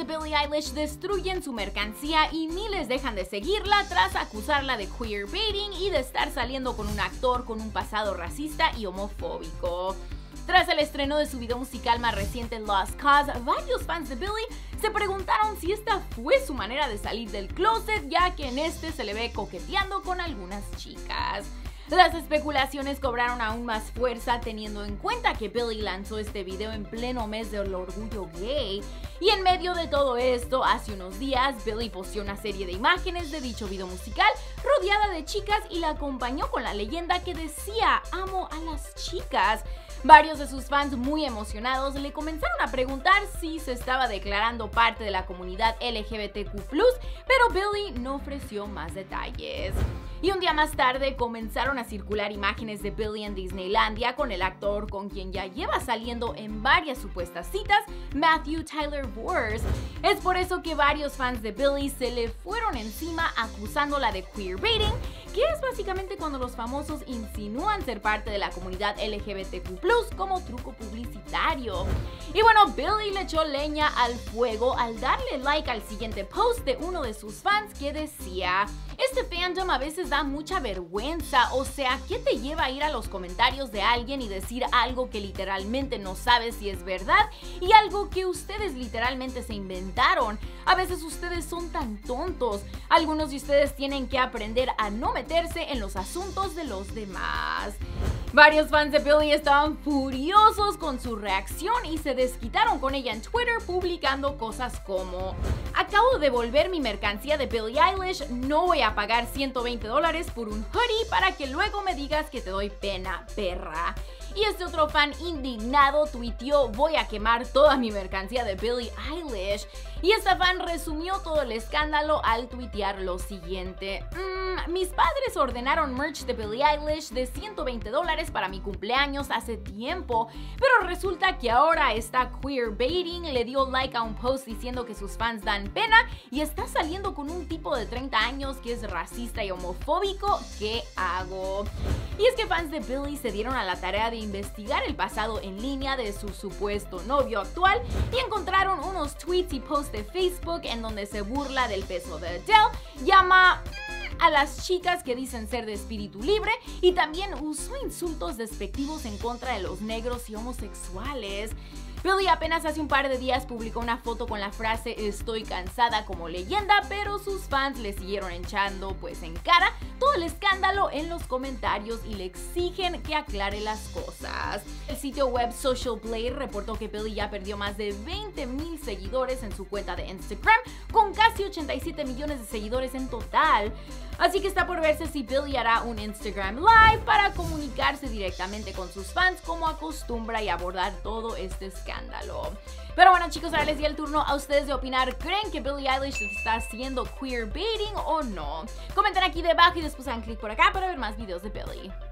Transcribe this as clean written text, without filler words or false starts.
de Billie Eilish destruyen su mercancía y miles dejan de seguirla tras acusarla de queerbaiting y de estar saliendo con un actor con un pasado racista y homofóbico. Tras el estreno de su video musical más reciente, Lost Cause, varios fans de Billie se preguntaron si esta fue su manera de salir del closet, ya que en este se le ve coqueteando con algunas chicas. Las especulaciones cobraron aún más fuerza teniendo en cuenta que Billie lanzó este video en pleno mes del orgullo gay. Y en medio de todo esto, hace unos días, Billie posteó una serie de imágenes de dicho video musical rodeada de chicas y la acompañó con la leyenda que decía "Amo a las chicas". Varios de sus fans muy emocionados le comenzaron a preguntar si se estaba declarando parte de la comunidad LGBTQ+, pero Billie no ofreció más detalles. Y un día más tarde comenzaron a circular imágenes de Billie en Disneylandia con el actor con quien ya lleva saliendo en varias supuestas citas, Matthew Tyler Vorse. Es por eso que varios fans de Billie se le fueron encima acusándola de queerbaiting, que es básicamente cuando los famosos insinúan ser parte de la comunidad LGBTQ+, como truco publicitario. Y bueno, Billie le echó leña al fuego al darle like al siguiente post de uno de sus fans que decía: "Este fandom a veces da mucha vergüenza, o sea, ¿qué te lleva a ir a los comentarios de alguien y decir algo que literalmente no sabes si es verdad y algo que ustedes literalmente se inventaron? A veces ustedes son tan tontos. Algunos de ustedes tienen que aprender a no meterse en los asuntos de los demás". Varios fans de Billie estaban furiosos con su reacción y se desquitaron con ella en Twitter publicando cosas como: "Acabo de devolver mi mercancía de Billie Eilish, no voy a pagar $120 por un hoodie para que luego me digas que te doy pena, perra". Y este otro fan indignado tuiteó: "Voy a quemar toda mi mercancía de Billie Eilish". Y esta fan resumió todo el escándalo al tuitear lo siguiente: "Mis padres ordenaron merch de Billie Eilish de $120 para mi cumpleaños hace tiempo, pero resulta que ahora está queerbaiting, le dio like a un post diciendo que sus fans dan pena y está saliendo con un tipo de 30 años que es racista y homofóbico. ¿Qué hago?". Y es que fans de Billie se dieron a la tarea de investigar el pasado en línea de su supuesto novio actual y encontraron unos tweets y posts de Facebook en donde se burla del peso de Adele, llama a las chicas que dicen ser de espíritu libre y también usó insultos despectivos en contra de los negros y homosexuales. Billie apenas hace un par de días publicó una foto con la frase "estoy cansada" como leyenda, pero sus fans le siguieron echando pues en cara todo el escándalo en los comentarios y le exigen que aclare las cosas. El sitio web Social Blade reportó que Billie ya perdió más de 20,000 seguidores en su cuenta de Instagram, con casi 87 millones de seguidores en total. Así que está por verse si Billie hará un Instagram Live para comunicarse directamente con sus fans como acostumbra y abordar todo este escándalo. Pero bueno, chicos, ahora les di el turno a ustedes de opinar. ¿Creen que Billie Eilish está haciendo queerbaiting o no? Comenten aquí debajo y después hagan clic por acá para ver más videos de Billie.